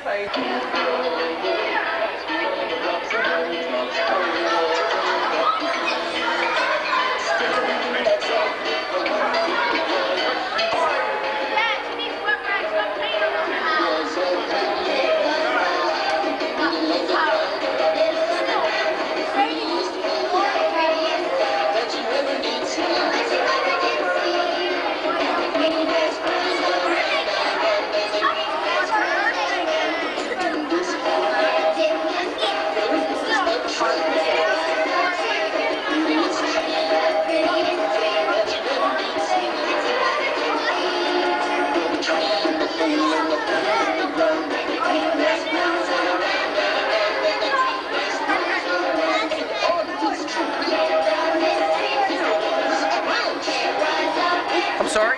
I'm sorry?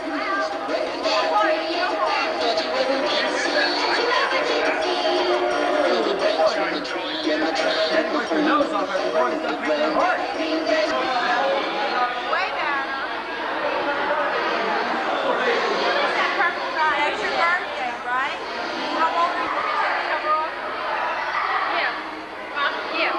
Your nose off after going to pick your heart. Way better. That purple guy, it's your birthday, right? How old are you? Cover off? Yeah. Huh? Yeah.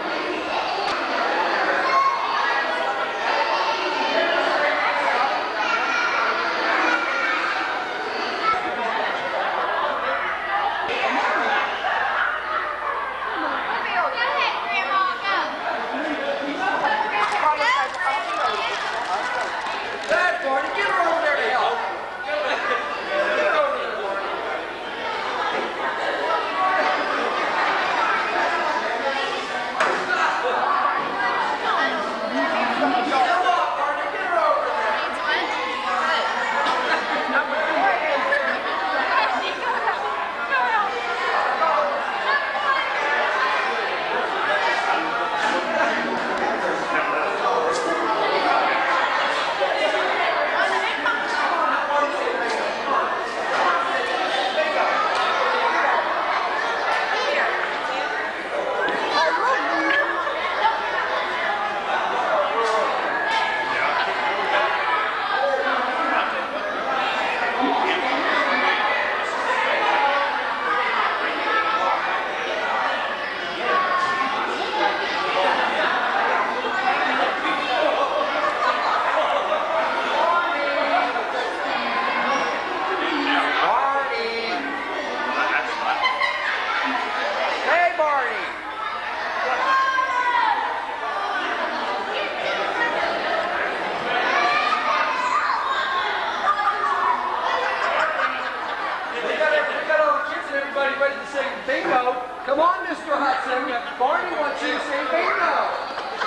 Bingo! Come on, Mr. Hudson. Barney wants you to say bingo.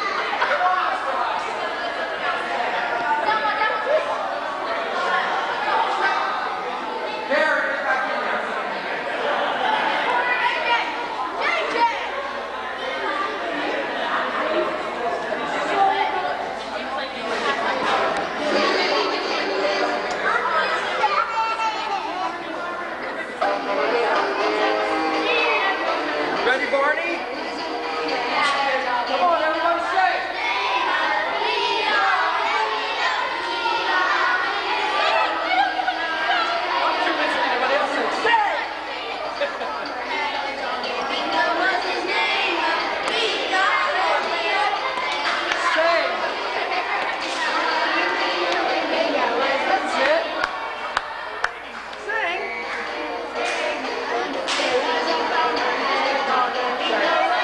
Ready, Barney? Come on, everybody say it. I'm too busy. Everybody else say, say it. That's it. Sing.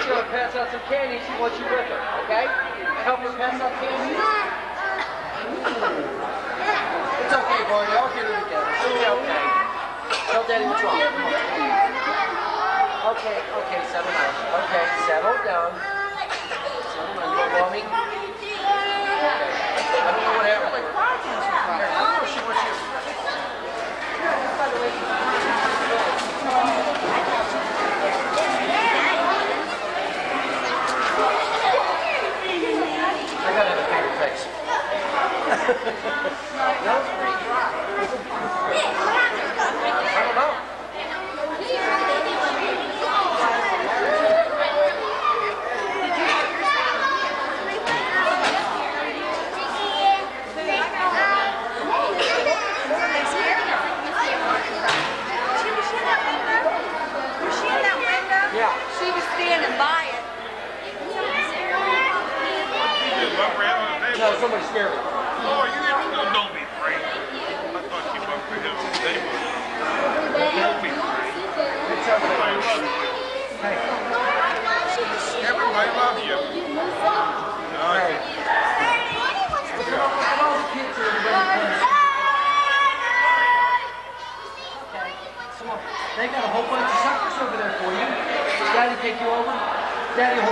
gonna pass out some candy. She wants you with her, okay? Help her pass out candy. It's okay, Barney. I'll get her together. She'll be okay. Tell Daddy what's wrong. Okay, settle down. Okay, settle down. Settle down. You want mommy? Okay. I don't know what happened. I don't know she wants you. I gotta have a paper fix. No? I don't know. Yeah. She was standing by it. No, somebody scared me. Oh, you didn't. Don't be afraid. I thought you went for him. Don't be afraid. Everybody loves you. Everybody loves you. Hey. All the kids are ready. Okay. Come on. They got a whole bunch of suckers over there for you. Daddy take you over. Daddy